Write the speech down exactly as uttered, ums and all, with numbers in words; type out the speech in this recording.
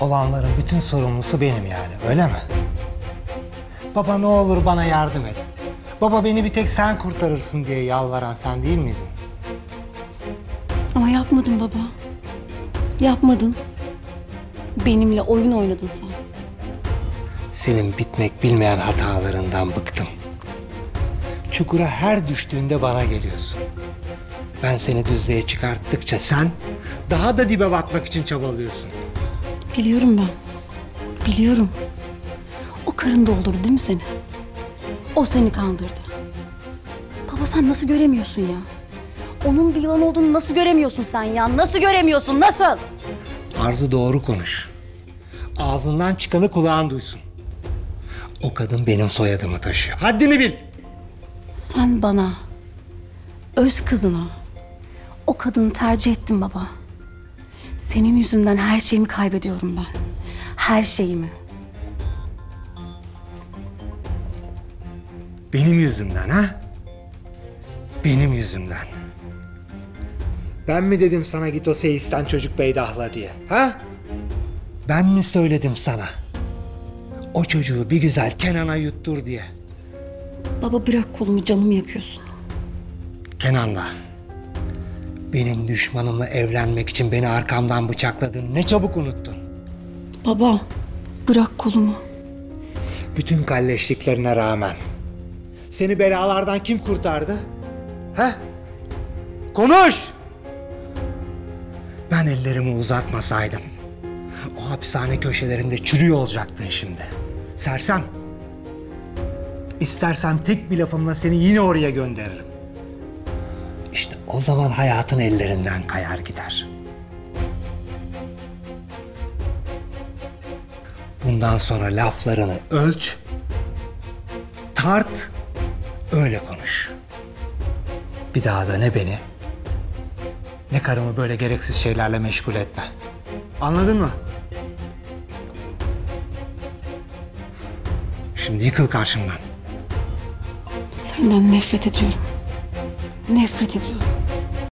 olanların bütün sorumlusu benim yani, öyle mi? Baba ne olur bana yardım et. Baba beni bir tek sen kurtarırsın diye yalvaran sen değil miydin? Ama yapmadın baba. Yapmadın. Benimle oyun oynadın sen. Senin bitmek bilmeyen hatalarından bıktım. Çukura her düştüğünde bana geliyorsun. Ben seni düzlüğe çıkarttıkça sen daha da dibe batmak için çabalıyorsun. Biliyorum ben. Biliyorum. O karın doldurdu değil mi seni? O seni kandırdı. Baba sen nasıl göremiyorsun ya? Onun bir yılan olduğunu nasıl göremiyorsun sen ya? Nasıl göremiyorsun? Nasıl? Arzu doğru konuş. Ağzından çıkanı kulağın duysun. O kadın benim soyadımı taşıyor. Haddini bil. Sen bana, öz kızına, o kadını tercih ettin baba. Senin yüzünden her şeyimi kaybediyorum ben. Her şeyimi. Benim yüzümden ha? Benim yüzümden. Ben mi dedim sana git o seyisten çocuk peydahla diye, ha? Ben mi söyledim sana? O çocuğu bir güzel Kenan'a yuttur diye. Baba bırak kolumu, canımı yakıyorsun. Kenan'la, benim düşmanımla evlenmek için beni arkamdan bıçakladın. Ne çabuk unuttun. Baba, bırak kolumu. Bütün kalleşliklerine rağmen seni belalardan kim kurtardı? He? Konuş! Ben ellerimi uzatmasaydım o hapishane köşelerinde çürüyor olacaktın şimdi. Sersem. İstersen tek bir lafımla seni yine oraya gönderirim. İşte o zaman hayatın ellerinden kayar gider. Bundan sonra laflarını ölç, tart, öyle konuş. Bir daha da ne beni, ne karımı böyle gereksiz şeylerle meşgul etme. Anladın mı? Şimdi yıkıl karşımdan. Senden nefret ediyorum. Nefret ediyorum.